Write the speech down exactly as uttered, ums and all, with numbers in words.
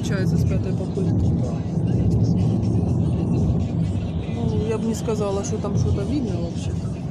получается с пятой попытки. Ну, я бы не сказала, что там что-то видно вообще-то.